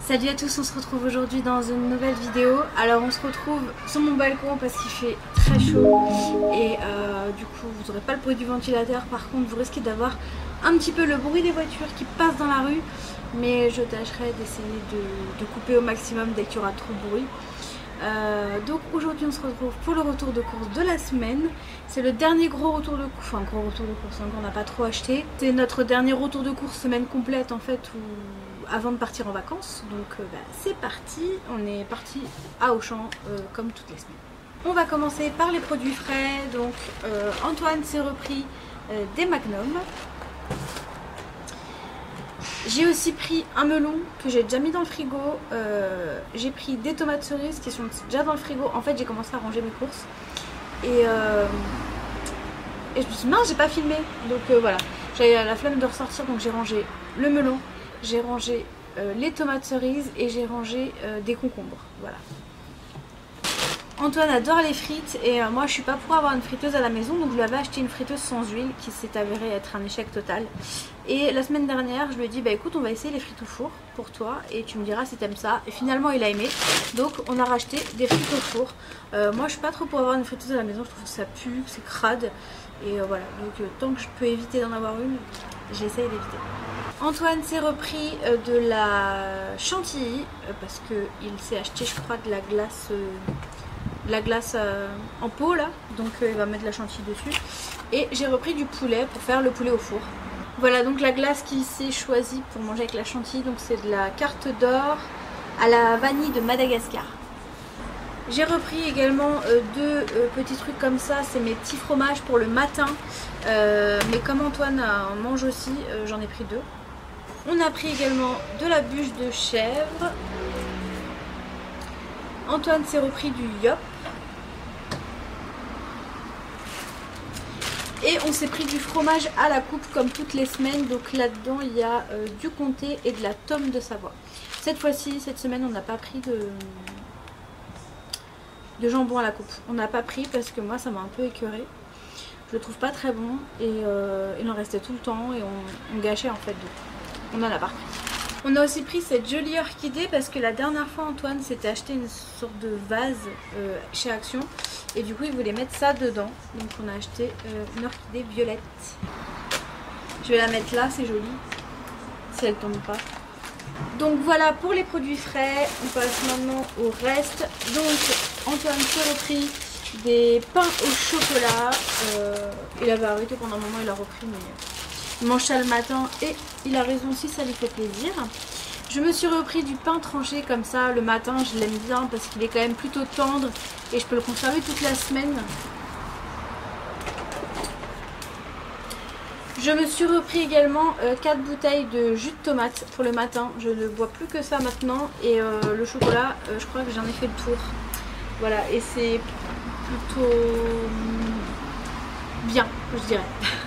Salut à tous, on se retrouve aujourd'hui dans une nouvelle vidéo. Alors on se retrouve sur mon balcon parce qu'il fait très chaud et du coup vous n'aurez pas le bruit du ventilateur. Par contre vous risquez d'avoir un petit peu le bruit des voitures qui passent dans la rue, mais je tâcherai d'essayer de couper au maximum dès qu'il y aura trop de bruit. Donc aujourd'hui on se retrouve pour le retour de course de la semaine. C'est le dernier gros retour de course, enfin gros retour de course, on n'a pas trop acheté. C'est notre dernier retour de course semaine complète en fait, avant de partir en vacances. Donc c'est parti, on est parti à Auchan comme toutes les semaines. On va commencer par les produits frais. Donc Antoine s'est repris des Magnum. J'ai aussi pris un melon que j'ai déjà mis dans le frigo. J'ai pris des tomates cerises qui sont déjà dans le frigo. En fait j'ai commencé à ranger mes courses et je me suis dit mince, j'ai pas filmé. Donc voilà, j'avais la flemme de ressortir, donc j'ai rangé le melon, j'ai rangé les tomates cerises et j'ai rangé des concombres. Voilà. Antoine adore les frites et moi je suis pas pour avoir une friteuse à la maison, donc je lui avais acheté une friteuse sans huile qui s'est avérée être un échec total. Et la semaine dernière je lui ai dit bah écoute, on va essayer les frites au four pour toi et tu me diras si t'aimes ça. Et finalement il a aimé, donc on a racheté des frites au four. Moi je suis pas trop pour avoir une friteuse à la maison, je trouve que ça pue, que c'est crade et voilà, donc tant que je peux éviter d'en avoir une, j'essaye d'éviter. Antoine s'est repris de la chantilly parce qu'il s'est acheté je crois de la glace en pot là, donc il va mettre de la chantilly dessus. Et j'ai repris du poulet pour faire le poulet au four. Voilà donc la glace qu'il s'est choisie pour manger avec la chantilly, donc c'est de la carte d'or à la vanille de Madagascar. J'ai repris également deux petits trucs comme ça, c'est mes petits fromages pour le matin, mais comme Antoine en mange aussi, j'en ai pris deux. On a pris également de la bûche de chèvre. Antoine s'est repris du yop. Et on s'est pris du fromage à la coupe comme toutes les semaines. Donc là-dedans il y a du comté et de la tome de Savoie. Cette fois-ci, cette semaine, on n'a pas pris de jambon à la coupe. On n'a pas pris parce que moi ça m'a un peu écœuré. Je le trouve pas très bon et il en restait tout le temps et on gâchait en fait. Donc on en a pas pris. On a aussi pris cette jolie orchidée parce que la dernière fois Antoine s'était acheté une sorte de vase chez Action et du coup il voulait mettre ça dedans, donc on a acheté une orchidée violette. Je vais la mettre là, c'est joli si elle tombe pas. Donc voilà pour les produits frais. On passe maintenant au reste. Donc Antoine s'est repris des pains au chocolat. Il avait arrêté pendant un moment, il a repris, mais il mange ça le matin et il a raison si ça lui fait plaisir. Je me suis repris du pain tranché comme ça le matin, je l'aime bien parce qu'il est quand même plutôt tendre et je peux le conserver toute la semaine. Je me suis repris également 4 bouteilles de jus de tomate pour le matin. Je ne bois plus que ça maintenant et le chocolat, je crois que j'en ai fait le tour. Voilà, et c'est plutôt bien, je dirais.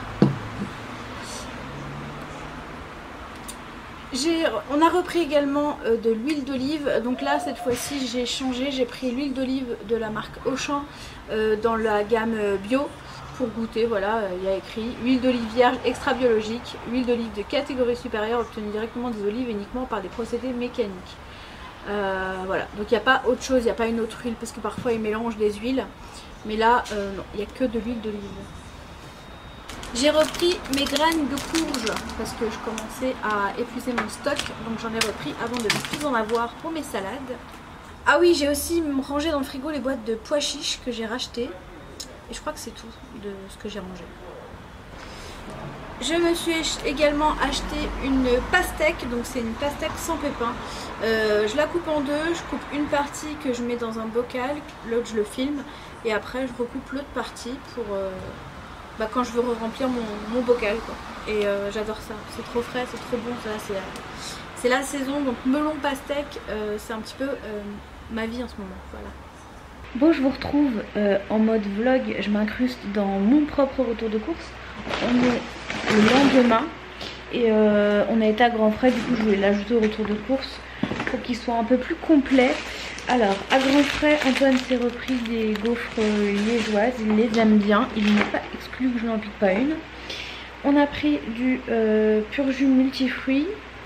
On a repris également de l'huile d'olive. Donc là cette fois-ci j'ai changé, j'ai pris l'huile d'olive de la marque Auchan dans la gamme bio pour goûter. Voilà, il y a écrit huile d'olive vierge extra biologique, huile d'olive de catégorie supérieure obtenue directement des olives uniquement par des procédés mécaniques. Voilà, donc il n'y a pas autre chose, il n'y a pas une autre huile parce que parfois ils mélangent des huiles, mais là non, il n'y a que de l'huile d'olive. J'ai repris mes graines de courge parce que je commençais à épuiser mon stock, donc j'en ai repris avant de ne plus en avoir pour mes salades. Ah oui, j'ai aussi rangé dans le frigo les boîtes de pois chiches que j'ai rachetées et je crois que c'est tout de ce que j'ai rangé. Je me suis également acheté une pastèque, donc c'est une pastèque sans pépins. Je la coupe en deux, je coupe une partie que je mets dans un bocal, l'autre je le filme et après je recoupe l'autre partie pour quand je veux remplir mon bocal quoi. Et j'adore ça, c'est trop frais, c'est trop bon, c'est la saison, donc melon pastèque, c'est un petit peu ma vie en ce moment, voilà. Bon, je vous retrouve en mode vlog, je m'incruste dans mon propre retour de course. On est le lendemain et on a été à grands frais, du coup je voulais l'ajouter au retour de course pour qu'il soit un peu plus complet. Alors à grands frais, Antoine s'est repris des gaufres liégeoises, il les aime bien, il n'est pas exclu que je n'en pique pas une. On a pris du pur jus multifruits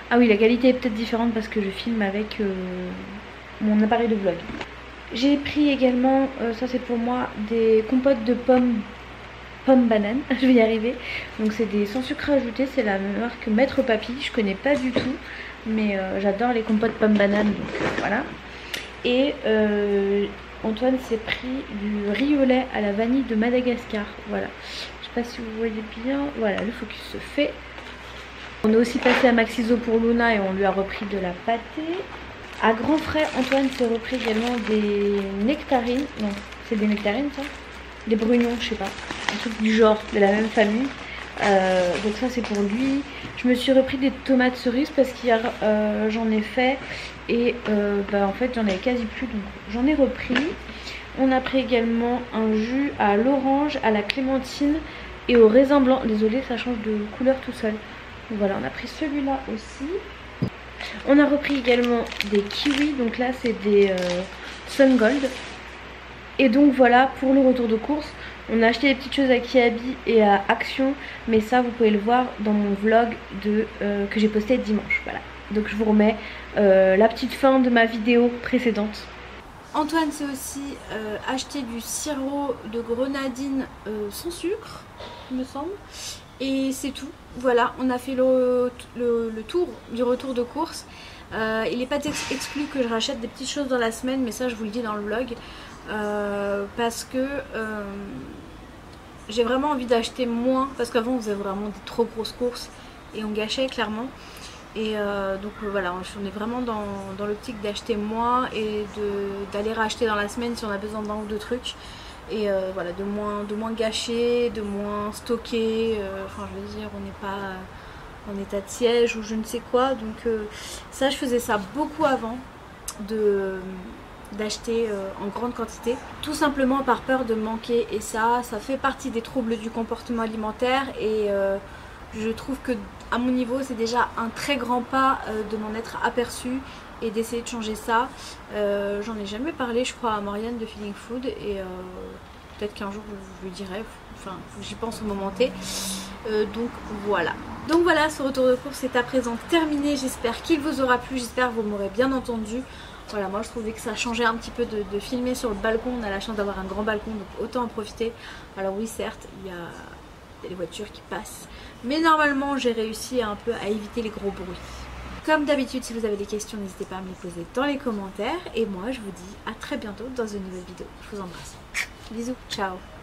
Ah oui, la qualité est peut-être différente parce que je filme avec mon appareil de vlog. J'ai pris également, ça c'est pour moi, des compotes de pommes banane, je vais y arriver. Donc c'est des sans sucre ajouté, c'est la marque Maître Papy, je connais pas du tout, mais j'adore les compotes pommes banane, donc voilà. Et Antoine s'est pris du riz au lait à la vanille de Madagascar, voilà. Je sais pas si vous voyez bien, voilà, le focus se fait. On est aussi passé à Maxiso pour Luna et on lui a repris de la pâtée. À grands frais, Antoine s'est repris également des nectarines, non, c'est des nectarines ça, des brugnons, je sais pas, un truc du genre, de la même famille. Donc ça c'est pour lui. Je me suis repris des tomates cerises parce qu'hier j'en ai fait et en fait j'en avais quasi plus, donc j'en ai repris. On a pris également un jus à l'orange, à la clémentine et au raisin blanc. Désolée, ça change de couleur tout seul. Donc voilà, on a pris celui-là aussi. On a repris également des kiwis, donc là c'est des Sun Gold. Et donc voilà pour le retour de course. On a acheté des petites choses à Kiabi et à Action, mais ça vous pouvez le voir dans mon vlog que j'ai posté dimanche. Voilà. Donc je vous remets la petite fin de ma vidéo précédente. Antoine s'est aussi acheté du sirop de grenadine sans sucre, il me semble. Et c'est tout. Voilà, on a fait le tour du retour de course. Il n'est pas exclu que je rachète des petites choses dans la semaine, mais ça je vous le dis dans le vlog. Parce que j'ai vraiment envie d'acheter moins, parce qu'avant on faisait vraiment des trop grosses courses et on gâchait clairement. Et donc voilà, on est vraiment dans l'optique d'acheter moins et d'aller racheter dans la semaine si on a besoin d'un ou deux trucs. Et voilà, de moins gâcher, de moins stocker, enfin je veux dire, on n'est pas en état de siège ou je ne sais quoi. Donc ça, je faisais ça beaucoup avant d'acheter en grande quantité, tout simplement par peur de manquer. Et ça fait partie des troubles du comportement alimentaire et je trouve que à mon niveau c'est déjà un très grand pas de m'en être aperçu et d'essayer de changer ça. J'en ai jamais parlé je crois à Marianne de Feeling Food et peut-être qu'un jour je lui dirai, enfin faut que j'y pense au moment T. Donc voilà, ce retour de course est à présent terminé. J'espère qu'il vous aura plu, j'espère que vous m'aurez bien entendu. Voilà, moi je trouvais que ça changeait un petit peu de filmer sur le balcon. On a la chance d'avoir un grand balcon, donc autant en profiter. Alors oui, certes, il y a les voitures qui passent, mais normalement j'ai réussi un peu à éviter les gros bruits. Comme d'habitude, si vous avez des questions, n'hésitez pas à me les poser dans les commentaires. Et moi je vous dis à très bientôt dans une nouvelle vidéo. Je vous embrasse. Bisous, ciao.